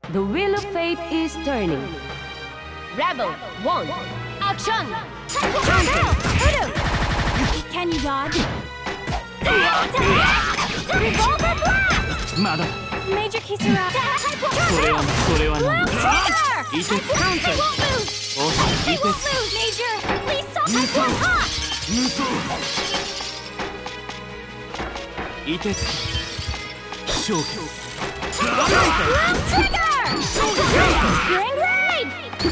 The wheel of fate is turning. Rebel 1. Action! Can you dodge? Revolver blast! まだ Major Kisara. それはなんだ Trigger! いて I won't move! お I いて won't move, Major! Please stop! I want hot! いて消去 Bloom trigger! Spring raid!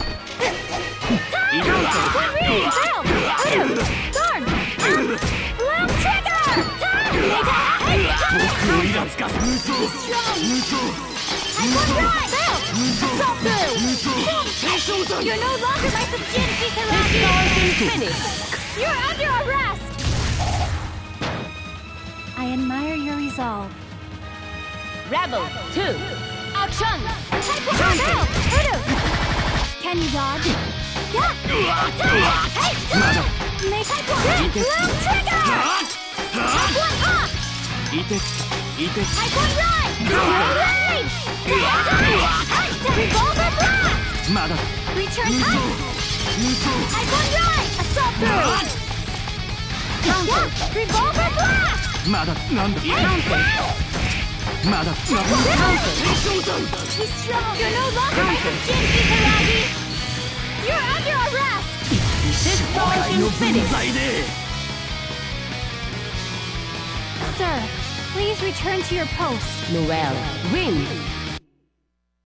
One read! Fail! Guard! Bloom trigger! Typhoon ride! Fail! Assault through! You're no longer my subject, Kisaragi! Finish! You're under arrest! I admire your resolve. Rebel 2. Action! Typhoon fail! Can you dodge? Yeah! Hey! Make Typhoon! Bloom trigger! Typhoon up! いて Typhoon ride! Spring raid! Revolver blast! まだ Return height! Typhoon ride! Assault through! Yeah! Revolver blast! まだなんだ まだ He's strong! You're no longer my subject, Kisaragi! You're under arrest! This portion finish! 在で Sir, please return to your post. Noel, win!